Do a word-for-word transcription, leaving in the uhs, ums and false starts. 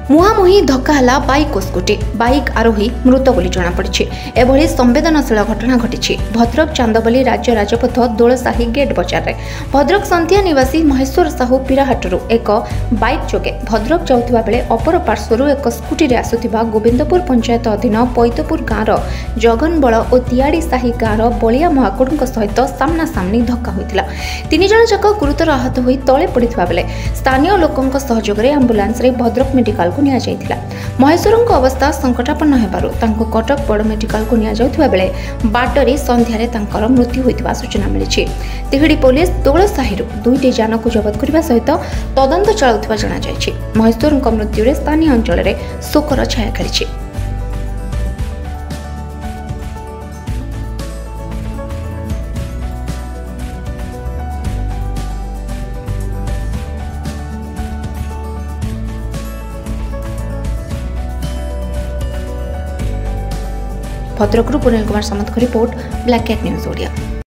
मुहांमुही धक्का है बाइक और स्कूटी बाइक आरोही मृत बोली जमापड़ी। एभली संवेदनशील घटना घटी भद्रक चांदबली राज्य राजपथ दोलसाही गेट बजार में। भद्रक संथिया निवासी महेश्वर साहू पीराहाटू एक बाइक जोगे भद्रक जाउथिबा बेले अपर पार्श्वरू एक स्कूटी रे आसुथिबा गोविंदपुर पंचायत अधीन पैतपुर गाँवर जगनबल और तियाड़ी साही गाँवर बलिया महाकुड़ सहित सामना सामनी धक्का होइतिला। तीन जन जाक गुरुतर आहत होई तले पड़िथिबा बेले स्थानीय लोकंक सहयोग रे एम्बुलेंस रे भद्रक मेडिकल को निया जायतिला। महेश्वरଙ୍କ अवस्था संकटापन्न हेबारु तांको कटक बड़ मेडिकल को निया जाउथिबा बेले बाटरे संध्यारे तांकर मृत्यु होइतिबा सूचना मिलिछि। तिहिडी पुलिस दोलसाहीरु दुईटी जान को जबत करबा सहित तदंत चलाउथिबा जणा जायछि। महेश्वरଙ୍କ मृत्यु रे स्थानीय अंचल रे शोकर छाया खेलिछि। भद्रकरू Punil Kumar Samant report Black Cat News Odia.